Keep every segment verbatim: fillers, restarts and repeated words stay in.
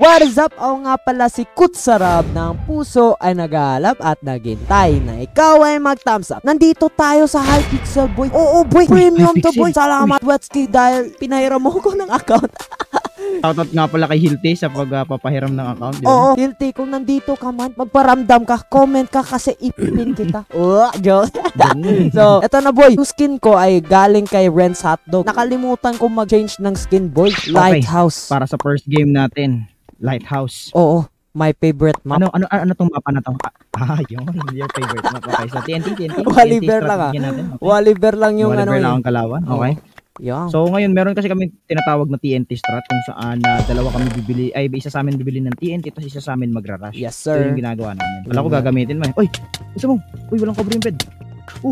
What is up? Ako nga pala si Kutsarab ng puso ay naghahanap at naghintay na ikaw ay mag-thumbs up. Nandito tayo sa Hypixel boy. Oo boy, premium to boy. Salamat Wetsky dahil pinahiram mo ko ng account. Shoutout nga pala kay Hilti sa pagpapahiram uh, ng account. Yun. Oo, Hilti, kung nandito ka man, magparamdam ka, comment ka kasi ipin kita. Oh, joke. So, eto na boy, yung skin ko ay galing kay Ren's Hotdog. Nakalimutan ko mag-change ng skin boy. Lighthouse. Okay, para sa first game natin, Lighthouse. Oo, my favorite map. Ano ano ano tong mapa na to? Ah, yun, your favorite map. Okay, so T N T, T N T. Waliver lang ah. Okay. Waliver lang yung Waliver ano. Waliver lang ang kalawan. Okay. Yeah. So ngayon meron kasi kami tinatawag na T N T strat kung saan uh, dalawa kami bibili ay isa sa amin bibili ng T N T tapos isa sa amin magra-rush. Yes sir. So yung ginagawa namin. Wala ko gagamitin mo. Oy, isa mo. Uy, walang cover yung bed. Oh.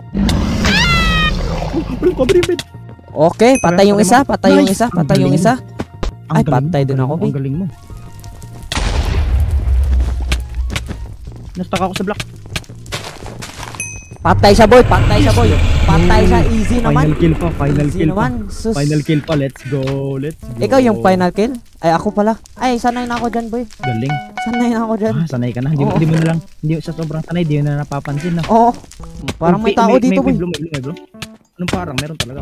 Oh, walang cover yung bed. Okay, patay yung isa, patay yung isa, patay yung isa. Ay, patay din ako. Ang galing mo. Nastuck ako sa block. Patay siya boy, patay siya boy. Patay siya, easy naman. Final kill pa, final easy kill naman. pa. Sus. Final kill pa, let's go, let's go. Ikaw yung final kill? Ay, ako pala. Ay, sanay na ako dyan boy. Galing. Sanay na ako dyan. Ah, sanay ka na. Hindi, hindi mo na lang, hindi sa sobrang sanay, hindi mo na napapansin na. Oo. Parang may tao dito boy. May blue, may blue, may blue. Anong parang? Meron talaga.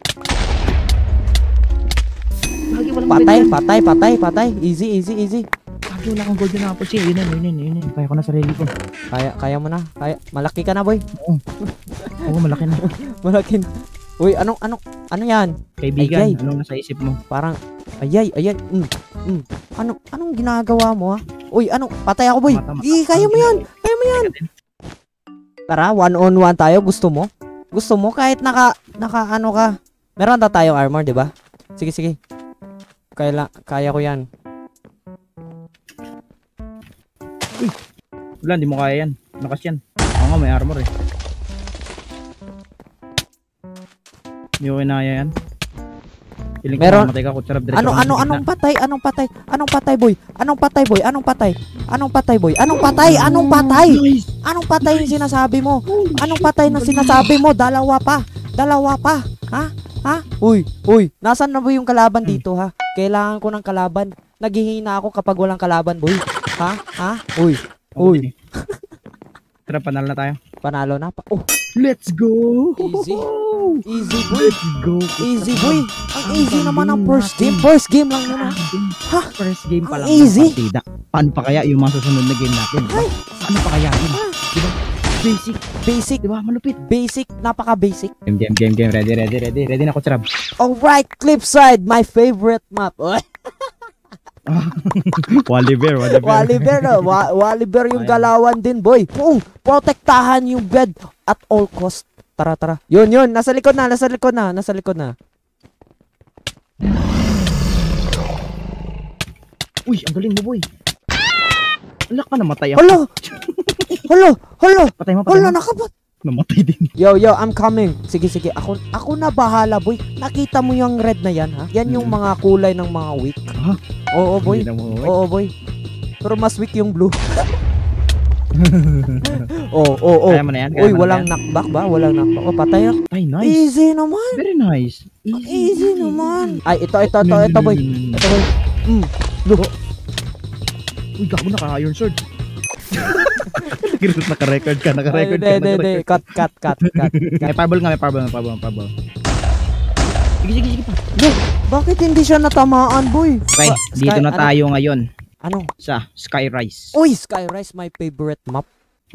Patay, patay, patay, patay. Easy, easy, easy. Lagi wala akong golden apple siya. Yun yun, yun yun, yun yun. Kaya ko na sarili ko. Kaya, kaya mo na. Kaya, malaki ka na boy. Oo. Oo, malaki na. Malaki na. Uy, anong, anong, ano yan? Kaibigan, ayay. Anong nasa isip mo? Parang, ayay, ayay. Mm, mm. Anong, anong ginagawa mo ha? Uy, anong, patay ako boy. Ii, kaya mo yan. Kaya mo yan. Tara, one on one tayo. Gusto mo? Gusto mo? Kahit naka, naka ano ka. Meron na tayong armor, di ba? Sige, sige. Kaya, kaya ko yan. Uy, wala, hindi mo kaya yan. Nakas yan. Ako nga, may armor eh. Hindi ko kinaya yan. Piling meron. Ka, ano, ano, anong patay? Anong patay? Anong patay, boy? Anong patay, boy? Anong patay? Anong patay, boy? Anong patay? Anong patay? Anong patay yung sinasabi mo? Anong patay na sinasabi mo? Dalawa pa. Dalawa pa. Ha? Ha? Uy, uy. Nasaan na ba yung kalaban dito, ha? Kailangan ko ng kalaban. Naghihina ako kapag walang kalaban, boy. Ha? Ha? Uy. Uy. Tara, panalo na tayo. Panalo na pa. Oh. Let's go. Easy. Easy, boy. Let's go. Easy, boy. Ang easy naman ang first game. First game lang yun, ha? Ha? First game pa lang. Easy. Paano pa kaya yung mga susunod na game natin? Ay. Ano pa kaya yun? Diba? Basic. Basic. Diba? Malupit. Basic. Napaka-basic. Game, game, game, game. Ready, ready, ready. Ready na ko, Trab. Alright, Cliffside. My favorite map. Waliver, Waliver. Waliver, no? Wa Waliver yung galawan din, boy. Oh, protektahan yung bed at all cost. Tara, tara. Yun, yun. Nasa likod na, nasa likod na, nasa likod na. Uy, ang galing mo, boy. Alak ka, namatay ako. Hala! Hala! Hala! Patay mo, patay Hala, mo. nakapat. Namatay din. Yo, yo, I'm coming. Sige, sige. Ako, ako na bahala, boy. Nakita mo yung red na yan, ha? Yan yung mga kulay ng mga weak. Ha? Oo, boy. Oo, boy. Pero mas weak yung blue. Oo, oo, oo. Kaya mo na yan? Kaya Uy, mo walang na knockback ba? Walang knockback. Oh, patay na. Ay, nice. Easy naman. Very nice. Easy, Easy naman. Ay, ito, ito, ito, ito, boy. Ito, boy. Mm. Look. Uy, gago, naka-iron sword. Naka-record ka, naka-record ka. Hindi, hindi, cut, cut, cut, cut. May fireball nga, may fireball, may fireball, may fireball. Sige, sige, sige pa. Look, bakit hindi siya natamaan, boy? Okay, dito na tayo ngayon. Ano? Sa Skyrise. Uy, Skyrise, my favorite map.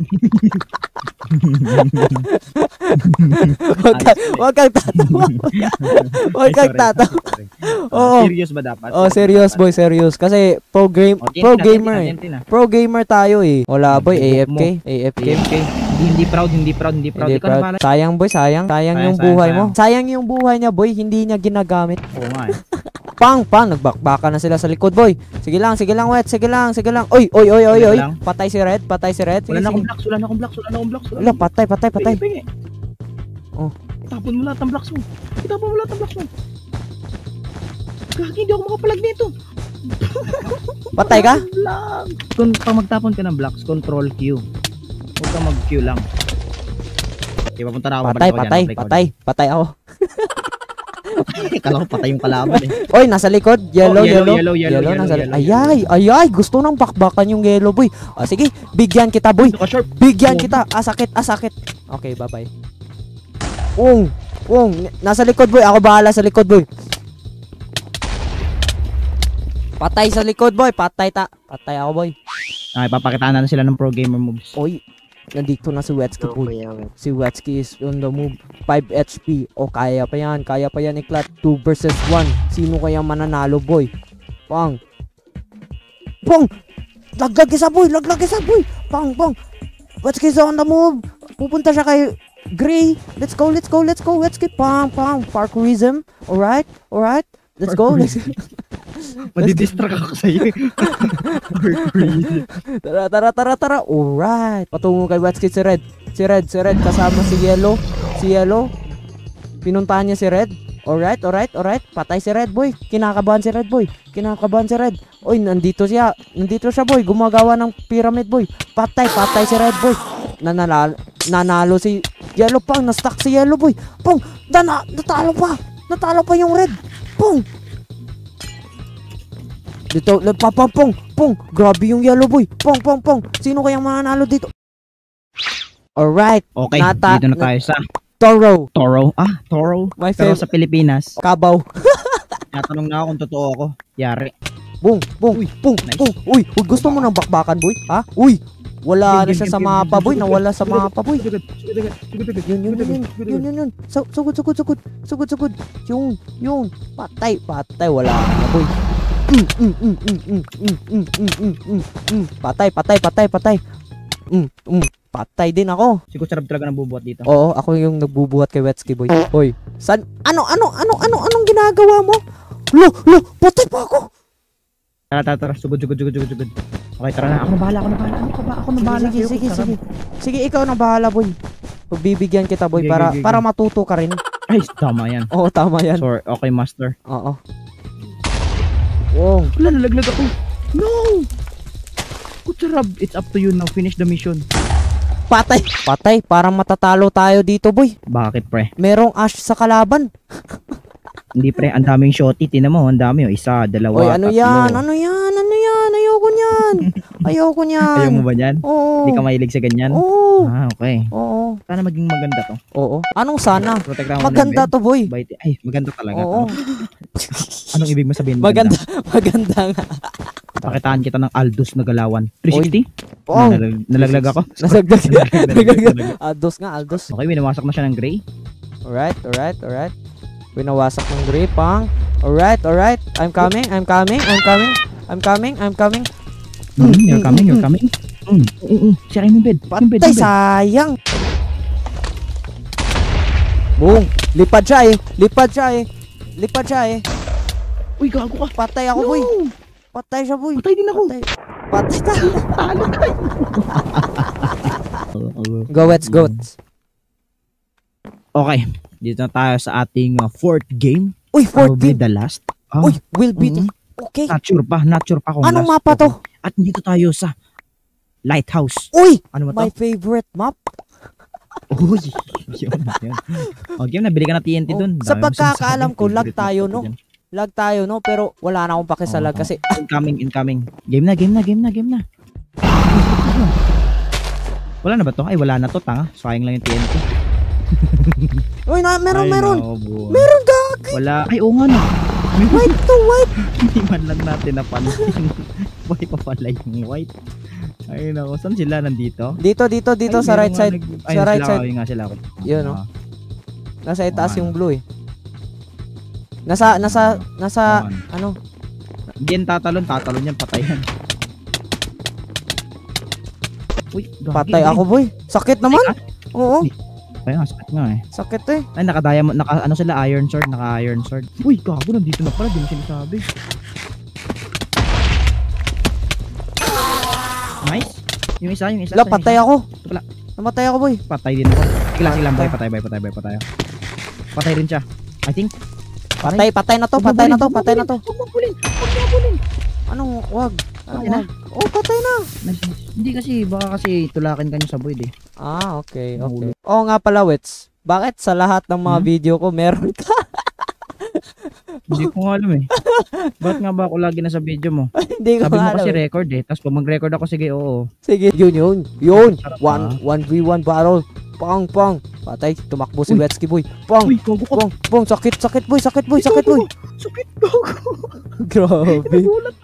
Wag kang, wag kang tatawa. Wag kang tatawa. Oo. Serious ba dapat? Oh, serious boy, serious. Kasi pro game, pro gamer eh. Pro gamer tayo eh. Wala boy, A F K, A F K. Hindi, hindi proud, hindi proud, hindi proud. Hindi proud. Sayang boy, sayang. Sayang yung buhay mo. Sayang yung buhay niya boy, hindi niya ginagamit. Oo nga eh. Pang, pang, nagbakbaka na sila sa likod, boy. Sige lang, sige lang, wet, sige lang, sige lang. Oy, oy, oy, oy, oy. Patay si Red, patay si Red. Wala na akong blocks, wala na akong blocks, wala na akong blocks. Wala, patay, patay, patay. Oh. Tapon mo lahat ng blocks mo. Itapon mo lahat ng blocks mo. Gagi, hindi ako makapalag nito. Patay ka? Kung pag magtapon ka ng blocks, control Q. Huwag ka mag-Q lang. Okay, papunta na ako. Patay, patay, patay, patay ako. Kala ko patay yung kalaban eh. Oy, nasa likod. Yellow, Oh, yellow, yellow. yellow, yellow, nasa yellow, likod. yellow, Ayay, ayay. Gusto nang bakbakan yung yellow, boy. Ah, sige, bigyan kita, boy. Naka-sharp. Bigyan Oh. kita. Ah, sakit, ah, sakit. Okay, bye-bye. Ung, ung. Nasa likod, boy. Ako bahala sa likod, boy. Patay sa likod, boy. Patay ta. Patay ako, boy. Ay, papakitaan na sila ng pro gamer moves. Oy, nandito na si Wetsky, boy. Si Wetsky is on the move. five H P. O, kaya pa yan. Kaya pa yan iklat. two versus one. Sino kaya mananalo, boy? Pang. Pong! Laglag isa, boy. Laglag isa, boy. Pang, pang. Wetsky is on the move. Pupunta siya kay Gray. Let's go, let's go, let's go. Wetsky. Pang, pang. Parkourism. Alright, alright. Let's go. Let's Madidistract ako sa'yo. Tara, tara, tara, tara. Alright. Patungo kay Wetsky si Red. Si Red, si Red. Kasama si Yellow. Si Yellow. Pinuntahan niya si Red. Alright, alright, alright. Patay si Red, boy. Kinakabahan si Red, boy. Kinakabahan si Red. Oy, nandito siya. Nandito siya, boy. Gumagawa ng pyramid, boy. Patay, patay si Red, boy. Nanalo, nanalo si Yellow, pang. Na-stuck si Yellow, boy. Pong, dana, natalo pa. Natalo pa yung Red. Pong. Dito, pong, pong, pong. Grabe yung Yellow, boy. Pong, pong, pong. Sino kayang mananalo dito? Alright. Okay, Nata- dito na tayo sa Toro. Toro. Ah, Toro. My Pero favorite. sa Pilipinas, Kabaw. natanong na ako kung totoo ako. Yari. Bung, bung, Uy, bung, nice. bung. Uy, uy, gusto mo ng bakbakan, boy? Ha? Uy, wala na Game, siya game, sa game, mapa, game, boy. game, Nawala game, sa game, mapa, boy. Sugod, sugod, sugod, sugod, Yun, yun, yun, yun, yun, yun, yun. Su- Sugod, sugod, sugod. Sugod, sugod. Yung, yung. Patay, patay. Wala na, boy. Mm, mm, mm, mm, mm, mm, mm, mm, mm, mm, mm. Patay, patay, patay, patay. Mm, mm. Patay din ako. Siguro sarap talaga ng bubuhat dito. Oo, ako yung nagbubuhat kay Wetsky, boy. Hoy, san? Ano, ano, ano, ano, anong ginagawa mo? Lo, lo, patay pa ako. Tara, tara, tara. Sugod, sugod, sugod, sugod, sugod. Okay, tara na. Ako na bahala, ako na bahala. Ano ka ba? Ako na bahala. Sige, sa'yo, sige, kung sige. sarap. Sige, ikaw na bahala, boy. Pagbibigyan kita, boy, Sige, para sige, sige. para matuto ka rin. Ay, tama yan. Oo, tama yan. Sorry, okay, master. Oo. Wow. Wala, nalaglag ako. No! Kutsarab, it's up to you now. Finish the mission. Patay. Patay, parang matatalo tayo dito, boy. Bakit, pre? Merong ash sa kalaban. Hindi, pre. Ang daming shotty. Tinan mo, ang dami. Oh. Isa, dalawa, Oy, ano tatlo. yan? Ano yan? Ano yan? Ayoko niyan. Ayoko niyan. Ayaw mo ba yan? Oo. Hindi ka mahilig sa ganyan? Oo. Ah, okay. Oo. Sana maging maganda to. Oo. Anong sana? Protektahan mo Maganda ng to, boy. bed. Bait- Ay, maganda talaga. Oo. to. Anong ibig mo sabihin? Maganda. Maganda nga. Pakitaan kita ng Aldous na galawan. three sixty? Oh. Nalag- nalaglag ako. Nasagdag. Nalaglag. Aldos nga, Aldos. Okay, winawasak na siya ng gray. Alright, alright, alright. Winawasak ng grip, pang. Alright, alright. I'm coming, I'm coming, I'm coming. I'm coming, I'm coming. Mm, you're coming, you're coming. Mm, mm, mm. Sira yung bed. Yung bed, Patay, yung bed. sayang. Boom. Lipad siya eh. Lipad siya eh. Lipad siya eh. Uy, gago ka. Patay ako, boy. Patay siya, boy. Patay din ako. Patay. Patay tayo. Talo tayo. Go, Wets, go. Wets. Okay, dito na tayo sa ating uh, fourth game. Uy, fourth Probably game. the last. Ah, Uy, will be the... mm, Okay. Not sure pa, not sure pa kung Anong last. mapa to? Okay. At dito tayo sa Lighthouse. Uy, Ano ba my to? favorite map. Uy, yun, yun. Okay, nabili ka na T N T Oh, dun. sa Dami mong pagkakaalam sinasabi, ko, lag favorite tayo, mo no? dyan. Lag tayo, no? Pero wala na akong pake sa Oo, lag oo. kasi... Incoming, incoming. Game na, game na, game na, game na. Wala na ba to? Ay, wala na to, tanga. Sayang lang yung T N T. Uy, na, meron, Ay, meron. nako, buwan. Meron, gag. Wala. Ay, oo nga na. White to white. Hindi man lang natin napansin. Buhay pa pala yung white. Ay, nako. Saan sila nandito? Dito, dito, dito Ay, sa meron right nga side. nag- Ay, Sa right sila, side. Ayun nga sila. Okay. Yun, no? Ah, Nasa itaas Oo, yung ano. blue eh. Nasa, nasa, nasa, oo, ano. ano? Hindi yan tatalon. Tatalon yan. Patay yan. Uy, gagi, Patay ay. ako, boy. Sakit naman. Oo, Kaya nga, sakit nga eh. sakit eh. Ay, naka-diamond, naka, ano sila, iron sword, naka-iron sword. Uy, gago, nandito na pala, di mo sinasabi. Nice. Yung isa, yung isa. Wala, yung patay isa. ako. Wala. Namatay ako, boy. Patay din ako. Sige lang, sige lang, boy, patay, boy, patay, boy, patay. Patay rin siya. I think. Patay, patay na to, Huwag mo patay na bulin, to, huwag mo patay na to. bulin, Huwag mo bulin, huwag mo bulin. Anong, wag. Anong Patay na? wag? Oh, patay na. Nice, nice. Hindi kasi, baka kasi tulakin ka niyo sa void eh. Ah, okay, Nahulog. okay. Oo nga pala, Wets. Bakit sa lahat ng mga Hmm? video ko meron ka? Hindi ko nga alam eh. Ba't nga ba ako lagi nasa video mo? Hindi ko Sabi mo alam. kasi eh. record eh. Tapos pag mag-record ako, sige, oo. Sige, yun yun. Yun. Sarap One, ah. one v one battle. Pang, pang. Patay, tumakbo si Uy. Wetsky boy. Pang, Uy, gago ka. pang, pang. Sakit, sakit boy, sakit boy, sakit boy. Sakit, gago. Grabe. Nagulat